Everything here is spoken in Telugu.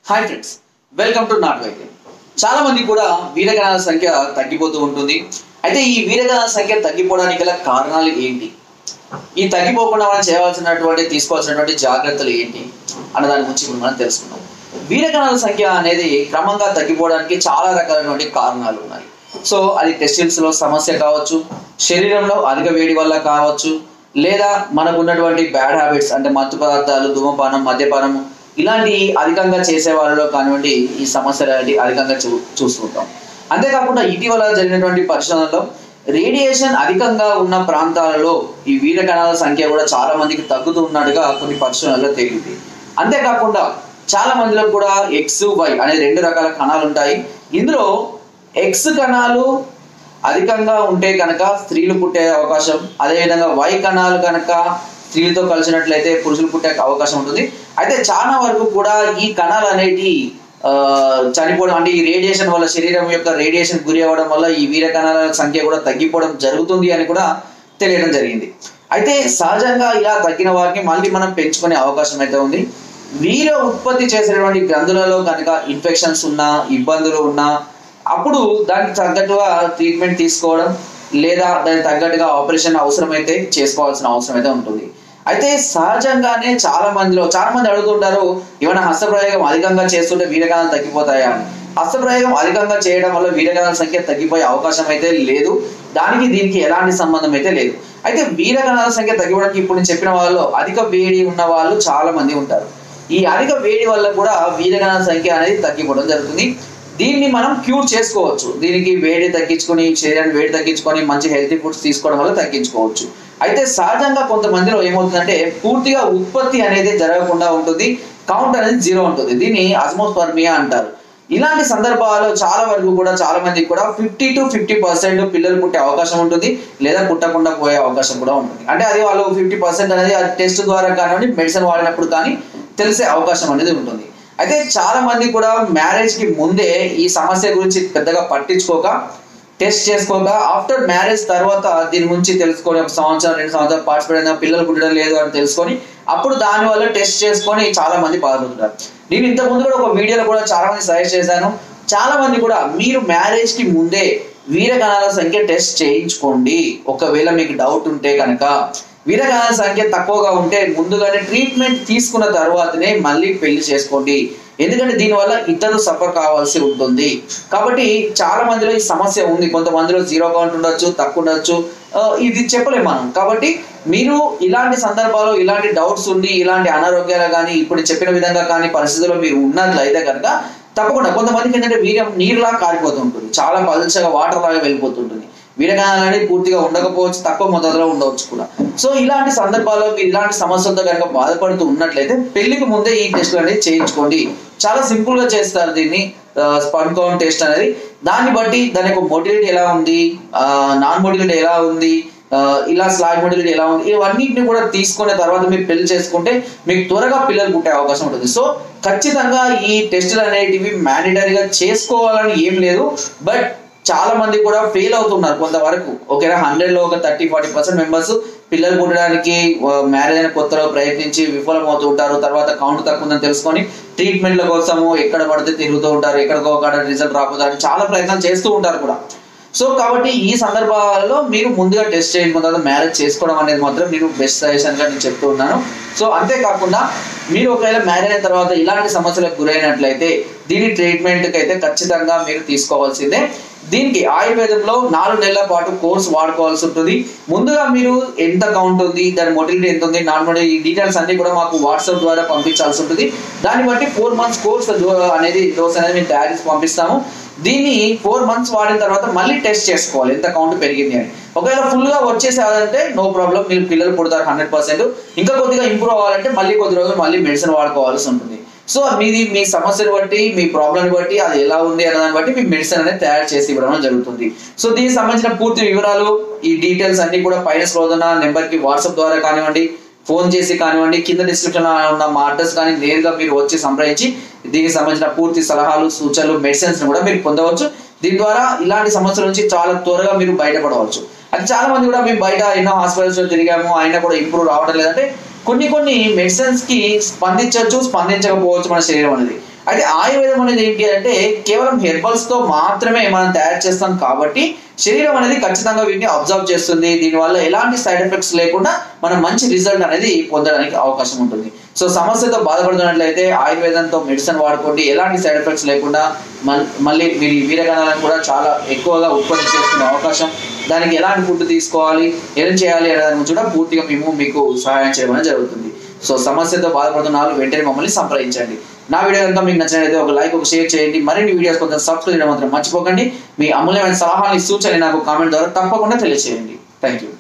హాయ్ ఫ్రెండ్స్, వెల్కమ్ టు నాట్ వైద్యం. చాలా మంది కూడా వీరకణాల సంఖ్య తగ్గిపోతూ ఉంటుంది. అయితే ఈ వీరకణాల సంఖ్య తగ్గిపోవడానికి గల కారణాలు ఏంటి, ఈ తగ్గిపోకుండా మనం తీసుకోవాల్సినటువంటి జాగ్రత్తలు ఏంటి అన్న దాని గురించి ఇప్పుడు మనం తెలుసుకుందాం. వీరకణాల సంఖ్య అనేది క్రమంగా తగ్గిపోవడానికి చాలా రకాలైనటువంటి కారణాలు ఉన్నాయి. సో అది టెస్టిల్స్ లో సమస్య కావచ్చు, శరీరంలో అధిక వేడి వల్ల కావచ్చు, లేదా మనకు ఉన్నటువంటి బ్యాడ్ హ్యాబిట్స్ అంటే మత్తు పదార్థాలు, ధూమపానం, మద్యపానం ఇలాంటి అధికంగా చేసే వాళ్ళలో కానివ్వండి ఈ సమస్యలు అధికంగా చూస్తుంటాం. అంతేకాకుండా ఇటీవల జరిగినటువంటి పరిశోధనలో రేడియేషన్ అధికంగా ఉన్న ప్రాంతాలలో ఈ వీరకణాల సంఖ్య కూడా చాలా మందికి తగ్గుతూ ఉన్నట్టుగా కొన్ని పరిశోధనలో తేలింది. అంతేకాకుండా చాలా మందిలో కూడా ఎక్స్ వై అనే రెండు రకాల కణాలు ఉంటాయి. ఇందులో ఎక్స్ కణాలు అధికంగా ఉంటే కనుక స్త్రీలు పుట్టే అవకాశం, అదేవిధంగా వై కణాలు కనుక స్త్రీలతో కలిసినట్లయితే పురుషులు పుట్టే అవకాశం ఉంటుంది. అయితే చాలా వరకు కూడా ఈ కణాలు అనేటి చనిపోవడం అంటే ఈ రేడియేషన్ వల్ల, శరీరం యొక్క రేడియేషన్ గురి అవ్వడం వల్ల ఈ వీర కణాల సంఖ్య కూడా తగ్గిపోవడం జరుగుతుంది అని కూడా తెలియడం జరిగింది. అయితే సహజంగా ఇలా తగ్గిన వారిని మళ్ళీ మనం పెంచుకునే అవకాశం అయితే ఉంది. వీర ఉత్పత్తి చేసేటువంటి గ్రంథులలో కనుక ఇన్ఫెక్షన్స్ ఉన్నా, ఇబ్బందులు ఉన్నా అప్పుడు దానికి తగ్గట్టుగా ట్రీట్మెంట్ తీసుకోవడం లేదా దానికి తగ్గట్టుగా ఆపరేషన్ అవసరమైతే చేసుకోవాల్సిన అవసరం అయితే ఉంటుంది. అయితే సహజంగానే చాలా మంది అడుగుతుంటారు, ఏమైనా హస్తప్రయోగం అధికంగా చేస్తుంటే వీరకణాలు తగ్గిపోతాయా అని. హస్తప్రయోగం అధికంగా చేయడం వల్ల వీరకణాల సంఖ్య తగ్గిపోయే అవకాశం అయితే లేదు. దీనికి ఎలాంటి సంబంధం అయితే లేదు. అయితే వీరకణాల సంఖ్య తగ్గిపోవడానికి ఇప్పుడు నేను చెప్పిన వాళ్ళలో అధిక వేడి ఉన్న వాళ్ళు చాలా మంది ఉంటారు. ఈ అధిక వేడి వల్ల కూడా వీరకణాల సంఖ్య అనేది తగ్గిపోవడం జరుగుతుంది. దీన్ని మనం క్యూర్ చేసుకోవచ్చు. దీనికి వేడి తగ్గించుకొని, శరీరాన్ని వేడి తగ్గించుకొని మంచి హెల్తీ ఫుడ్స్ తీసుకోవడం వల్ల తగ్గించుకోవచ్చు. అయితే సహజంగా కొంతమందిలో ఏమవుతుందంటే పూర్తిగా ఉత్పత్తి అనేది జరగకుండా ఉంటుంది, కౌంట్ అనేది 0 ఉంటుంది. దీన్ని అజ్మోస్పర్మియా అంటారు. ఇలాంటి సందర్భాల్లో చాలా వరకు కూడా చాలా మందికి కూడా 50 to 50% పిల్లలు పుట్టే అవకాశం ఉంటుంది, లేదా పుట్టకుండా పోయే అవకాశం కూడా ఉంటుంది. అంటే అది వాళ్ళు 50% అనేది టెస్ట్ ద్వారా కానివ్వండి, మెడిసిన్ వాడినప్పుడు కానీ తెలిసే అవకాశం అనేది ఉంటుంది. అయితే చాలా మంది కూడా మ్యారేజ్ కి ముందే ఈ సమస్య గురించి పెద్దగా పట్టించుకోక, టెస్ట్ చేసుకోక, ఆఫ్టర్ మ్యారేజ్ తర్వాత దీని గురించి తెలుసుకొని 1 సంవత్సరం 2 సంవత్సరాలు పార్టిసిపేట్ అయినా పిల్లలు పుట్టడం లేదు అని తెలుసుకొని అప్పుడు దాని వల్ల టెస్ట్ చేసుకొని చాలా మంది బాధపడుతున్నారు. నేను ఇంతకుముందు కూడా ఒక వీడియోలో కూడా చాలా మంది సజెస్ట్ చేశాను. చాలా మంది కూడా మీరు మ్యారేజ్ కి ముందే వీరకణాల సంఖ్య టెస్ట్ చేయించుకోండి. ఒకవేళ మీకు డౌట్ ఉంటే కనుక వీరకణాల సంఖ్య తక్కువగా ఉంటే ముందుగానే ట్రీట్మెంట్ తీసుకున్న తర్వాతనే మళ్ళీ పెళ్లి చేసుకోండి. ఎందుకంటే దీనివల్ల ఇద్దరు సఫర్ కావాల్సి ఉంటుంది. కాబట్టి చాలా మందిలో ఈ సమస్య ఉంది. కొంతమందిలో 0 కౌంట్ ఉండొచ్చు, తక్కువ ఉండొచ్చు, ఇది చెప్పలేము మనం. కాబట్టి మీరు ఇలాంటి సందర్భాల్లో ఇలాంటి డౌట్స్ ఉండి ఇలాంటి అనారోగ్యాలు కానీ ఇప్పుడు చెప్పిన విధంగా కానీ పరిస్థితుల్లో మీరు ఉన్నట్లయితే కనుక తప్పకుండా, కొంతమందికి ఏంటంటే వీర్యం నీరులా కారిపోతుంటుంది, చాలా పలుచగా వాటర్ లాగా వెళ్ళిపోతుంటుంది. వీరకణాలు అనేది పూర్తిగా ఉండకపోవచ్చు, తక్కువ మొత్తంలో ఉండవచ్చు కూడా. సో ఇలాంటి సందర్భాల్లో మీరు ఇలాంటి సమస్యలతో కనుక బాధపడుతూ ఉన్నట్లయితే పెళ్లికి ముందే ఈ టెస్ట్ అనేది చేయించుకోండి. చాలా సింపుల్ గా చేస్తారు దీన్ని, స్పర్మ్ కౌంట్ టెస్ట్ అనేది. దాన్ని బట్టి దాని యొక్క మొటిలిటీ ఎలా ఉంది, నాన్ మొటిలిటీ ఎలా ఉంది, ఇలా స్లాగ్ మొటిలిటీ ఎలా ఉంది, ఇవన్నిటిని కూడా తీసుకున్న తర్వాత మీరు పెళ్లి చేసుకుంటే మీకు త్వరగా పిల్లలు పుట్టే అవకాశం ఉంటుంది. సో ఖచ్చితంగా ఈ టెస్టులు అనేటివి మ్యాండేటరీగా చేసుకోవాలని ఏం లేదు. బట్ చాలా మంది కూడా ఫెయిల్ అవుతున్నారు కొంతవరకు. ఓకేనా, 100లో ఒక 30-40% మెంబర్స్ పిల్లలు పుట్టడానికి మ్యారేజ్ అయిన కొత్తలో ప్రయత్నించి విఫలమవుతూ ఉంటారు. తర్వాత కౌంట్ తక్కువ ఉందని తెలుసుకొని ట్రీట్మెంట్ల కోసము ఎక్కడ పడితే తిరుగుతూ ఉంటారు, ఎక్కడికో అక్కడ రిజల్ట్ రాకపోతారు, చాలా ప్రయత్నాలు చేస్తూ ఉంటారు కూడా. సో కాబట్టి ఈ సందర్భాలలో మీరు ముందుగా టెస్ట్ చేయడం తర్వాత మ్యారేజ్ చేసుకోవడం అనేది మాత్రం నేను బెస్ట్ సజెషన్ గా నేను చెప్తూ ఉన్నాను. సో అంతేకాకుండా మీరు ఒకవేళ మ్యారేజ్ అయిన తర్వాత ఇలాంటి సమస్యలకు గురైనట్లయితే దీని ట్రీట్మెంట్కి అయితే ఖచ్చితంగా మీరు తీసుకోవాల్సిందే. దీనికి ఆయుర్వేదంలో 4 నెలల పాటు కోర్స్ వాడుకోవాల్సి ఉంటుంది. ముందుగా మీరు ఎంత కౌంట్ ఉంది, దాని మొటిలిటీ ఎంత ఉంది, నాన్ మొటిలిటీ, ఈ డీటెయిల్స్ అన్ని కూడా మాకు వాట్సాప్ ద్వారా పంపించాల్సి ఉంటుంది. దాన్ని బట్టి 4 months కోర్స్ అనేది డోస్ అనేది మేము తయారు చేసి పంపిస్తాము. దీన్ని 4 months వాడిన తర్వాత మళ్ళీ టెస్ట్ చేసుకోవాలి ఎంత కౌంట్ పెరిగింది అని. ఒకవేళ ఫుల్ గా వచ్చేసారంటే నో ప్రాబ్లం, మీరు పిల్లలు పుడతారు 100%. ఇంకా కొద్దిగా ఇంప్రూవ్ అవ్వాలంటే మళ్ళీ కొద్ది రోజులు మళ్ళీ మెడిసిన్ వాడుకోవాల్సి ఉంటుంది. సో మీ సమస్యను బట్టి, మీ ప్రాబ్లం బట్టి, అది ఎలా ఉంది అనే దాన్ని బట్టి మీ మెడిసిన్ అనేది తయారు చేసి ఇవ్వడం జరుగుతుంది. సో దీనికి సంబంధించిన పూర్తి వివరాలు, ఈ డీటెయిల్స్ అన్ని కూడా పైన స్క్రోల్ ఉన్న నెంబర్ కి వాట్సాప్ ద్వారా కానివ్వండి, ఫోన్ చేసి కానివ్వండి, కింద డిస్క్రిప్షన్ ఉన్న మా అడ్రస్ కానీ నేరుగా మీరు వచ్చి సంప్రదించి దీనికి సంబంధించిన పూర్తి సలహాలు, సూచనలు, మెడిసిన్స్ కూడా మీరు పొందవచ్చు. దీని ద్వారా ఇలాంటి సమస్యల నుంచి చాలా త్వరగా మీరు బయటపడవచ్చు. అది చాలా మంది కూడా మేము బయట ఎన్నో హాస్పిటల్స్ లో తిరిగాము, అయినా కూడా ఇంప్రూవ్ రావడం లేదంటే కొన్ని మెడిసిన్స్ కి స్పందించవచ్చు, స్పందించకపోవచ్చు మన శరీరం అనేది. అయితే ఆయుర్వేదం అనేది ఏంటి అంటే కేవలం హెర్బల్స్ తో మాత్రమే మనం తయారు చేస్తాం కాబట్టి శరీరం అనేది ఖచ్చితంగా వీటిని అబ్జర్వ్ చేస్తుంది. దీనివల్ల ఎలాంటి సైడ్ ఎఫెక్ట్స్ లేకుండా మనం మంచి రిజల్ట్ అనేది పొందడానికి అవకాశం ఉంటుంది. సో సమస్యతో బాధపడుతున్నట్లయితే ఆయుర్వేదంతో మెడిసిన్ వాడుకోండి, ఎలాంటి సైడ్ ఎఫెక్ట్స్ లేకుండా మళ్ళీ మీరు వీరకణాలను కూడా చాలా ఎక్కువగా ఉత్పత్తి చేసుకునే అవకాశం, దానికి ఎలాంటి ఫుడ్ తీసుకోవాలి, ఏం చేయాలి అనే దాని గురించి కూడా పూర్తిగా మేము మీకు సహాయం చేయడం జరుగుతుంది. సో సమస్యతో బాధపడుతున్న వాళ్ళు వెంటనే మమ్మల్ని సంప్రదించండి. నా వీడియో కనుక మీకు నచ్చినట్లయితే ఒక లైక్, ఒక షేర్ చేయండి. మరిన్ని వీడియోస్ కొంచెం సబ్స్క్రైబ్ చేయడం మాత్రం మర్చిపోకండి. మీ అమూల్యమైన సలహాలు, సూచనలు నాకు కామెంట్ ద్వారా తప్పకుండా తెలియజేయండి. Thank you.